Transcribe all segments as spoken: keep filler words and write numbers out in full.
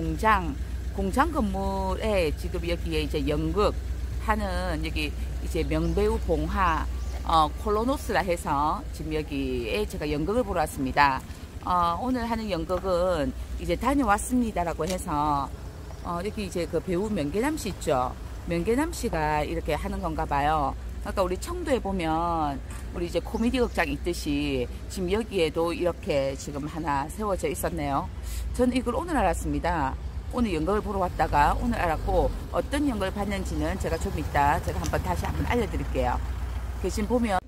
공장 공장 건물에 지금 여기에 이제 연극 하는 여기 이제 명배우 봉화 어, 콜로노스라 해서 지금 여기에 제가 연극을 보러 왔습니다. 어, 오늘 하는 연극은 이제 다녀왔습니다라고 해서 어, 여기 이제 그 배우 명계남 씨 있죠. 명계남 씨가 이렇게 하는 건가 봐요. 그러니까 우리 청도에 보면 우리 이제 코미디 극장 있듯이 지금 여기에도 이렇게 지금 하나 세워져 있었네요. 저는 이걸 오늘 알았습니다. 오늘 연극을 보러 왔다가 오늘 알았고, 어떤 연극을 봤는지는 제가 좀 이따 제가 한번 다시 한번 알려드릴게요. 그 지금 보면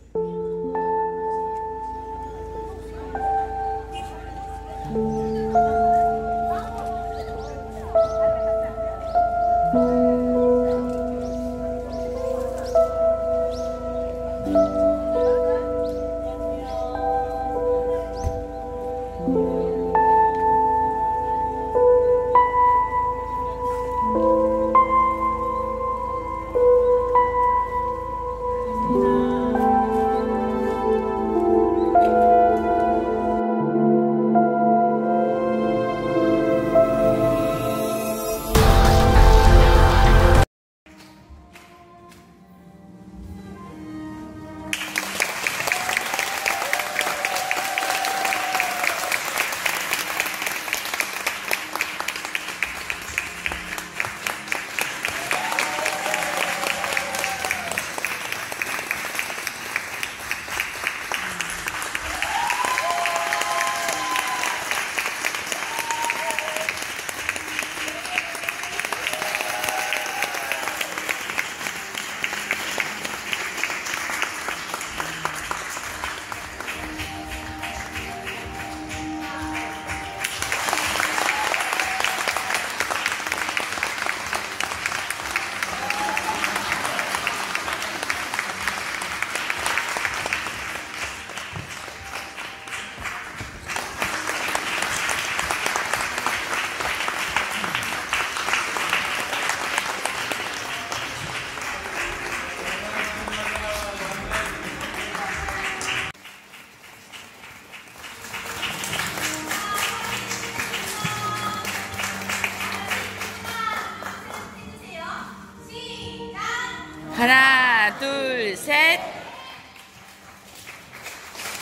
하나, 둘, 셋.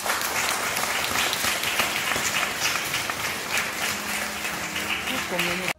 공연이다.